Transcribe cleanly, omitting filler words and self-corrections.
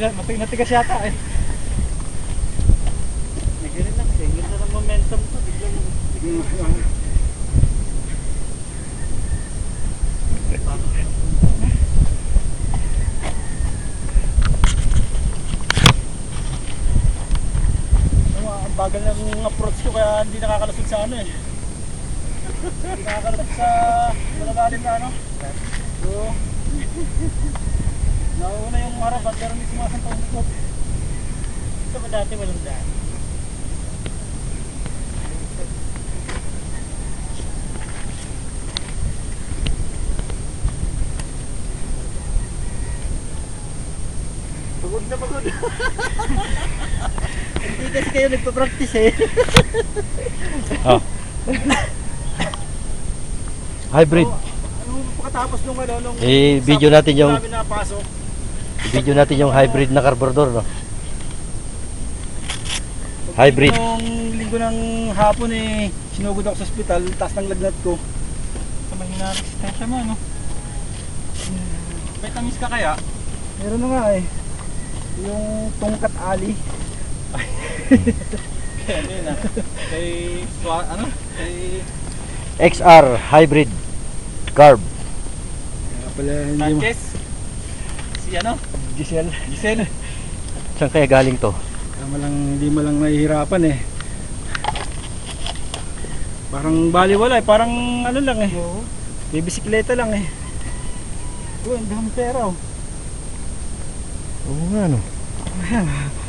Matigas yata eh. Nag-irin na kasi, ganda ng momentum to. Biglang ang bagal ng approach ko kaya hindi nakakalusot sa ano eh. Hindi nakakalusot sa malalalim na ano. So, nauna yung harapan pero hindi sumasantong likod. Ito ba dati walang daan? Pagod na pagod. Hindi kasi kayo nagpa-practice eh. Oh. Hybrid. Anong pagkatapos nung ano, nung Video natin yung napasok. video natin yung hybrid na carburetor, no? Hybrid. Nung linggo ng hapon eh, sinugod ako sa ospital, taas ng lagnat ko. Sa mahina resistensya mo, ano? Vitamins ka kaya? Meron na nga eh. Yung tungkat ali. Kaya ano yun ah? Ano? Kay XR hybrid carb. Kaya pala hindi mo. Sanchez? Si ano? Giselle. Saan kaya galing to? Hindi mo lang nahihirapan eh. Parang baliwala eh, parang ano lang eh. May bisikleta lang eh. Oh, ang dami pera oh. Oo nga, no?